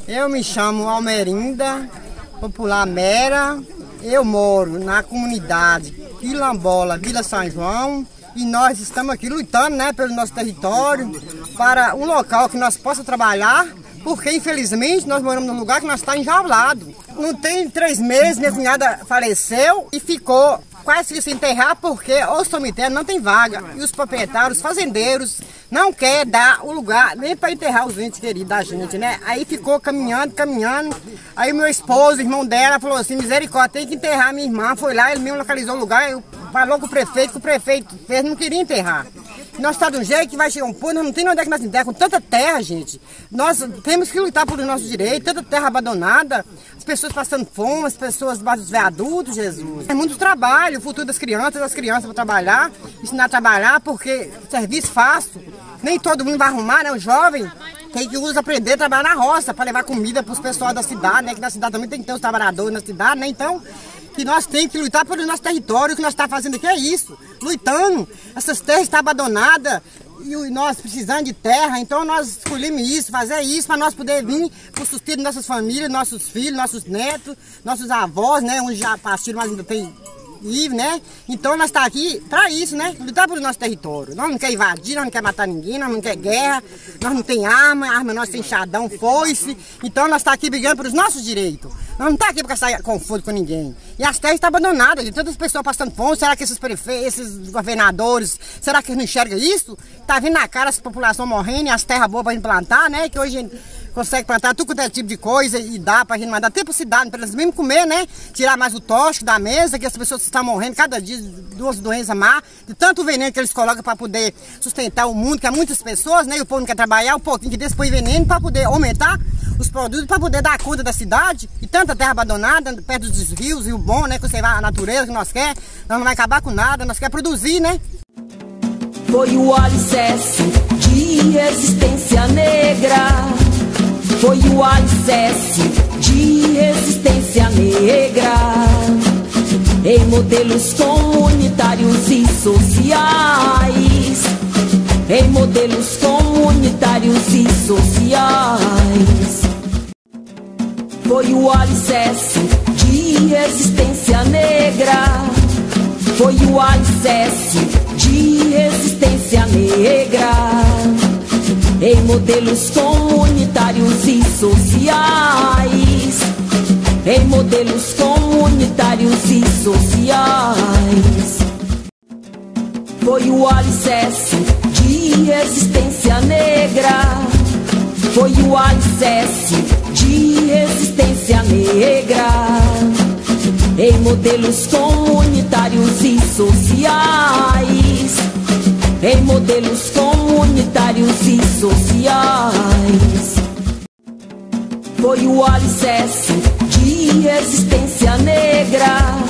Eu me chamo Almerinda, popular Mera. Eu moro na comunidade Quilombola, Vila São João, e nós estamos aqui lutando, né, pelo nosso território, para um local que nós possamos trabalhar, porque infelizmente nós moramos num lugar que nós estamos enjaulados. Não tem 3 meses, minha cunhada faleceu e ficou quase que se enterrar porque o cemitério não tem vaga. E os proprietários, os fazendeiros, não querem dar o lugar nem para enterrar os entes queridos da gente, né? Aí ficou caminhando. Aí meu esposo, irmão dela, falou assim: misericórdia, tem que enterrar minha irmã. Foi lá, ele mesmo localizou o lugar, falou com o prefeito, fez, não queria enterrar. Nós estamos de um jeito que vai chegar um ponto, nós não tem onde é que nós enterramos, com tanta terra, gente. Nós temos que lutar por nossos direitos, tanta terra abandonada, as pessoas passando fome, as pessoas debaixo dos adultos, Jesus. É muito trabalho, o futuro das crianças vão trabalhar, ensinar a trabalhar, porque serviço fácil, nem todo mundo vai arrumar, né? O jovem tem que aprender a trabalhar na roça, para levar comida para os pessoal da cidade, né? Que na cidade também tem que ter os trabalhadores na cidade, né? Então, que nós temos que lutar pelo nosso território. O que nós estamos fazendo aqui é isso, lutando. Essas terras estão abandonadas e nós precisamos de terra, então nós escolhemos isso, fazer isso, para nós poder vir para o sustento de nossas famílias, nossos filhos, nossos netos, nossos avós, né? Uns já partiram, mas ainda tem livre, né? Então nós estamos aqui para isso, né? Lutar pelo nosso território. Nós não queremos invadir, nós não queremos matar ninguém, nós não queremos guerra, nós não temos arma nós temos enxadão, foice. Então nós estamos aqui brigando pelos nossos direitos. Nós não estamos aqui para caçar conforto com ninguém. E as terras estão abandonadas, de tantas pessoas passando fome. Será que esses prefeitos, esses governadores, será que eles não enxergam isso? Está vindo na cara essa população morrendo e as terras boas para a gente plantar, né? Que hoje a gente consegue plantar tudo quanto é tipo de coisa e dá para a gente mandar até para a cidade, para eles mesmo comer, né? Tirar mais o tóxico da mesa, que as pessoas estão morrendo cada dia de 2 doenças má, de tanto veneno que eles colocam para poder sustentar o mundo, que há muitas pessoas, né? E o povo não quer trabalhar, um pouquinho que despõe veneno para poder aumentar os produtos, para poder dar conta da cidade, e tanta terra abandonada, perto dos rios, e o bom, né? Conservar a natureza que nós queremos, nós não vai acabar com nada, nós queremos produzir, né? Foi o alicerce de resistência negra. Foi o alicerce de resistência negra. Em modelos comunitários e sociais. Em modelos comunitários e sociais. Foi o alicerce de resistência negra. Foi o alicerce de resistência negra. Em modelos comunitários e sociais. Em modelos comunitários e sociais. Foi o alicerce de resistência negra. Foi o alicerce de resistência negra. Em modelos comunitários e sociais. Em modelos comunitários e sociais. Foi o alicerce de resistência negra.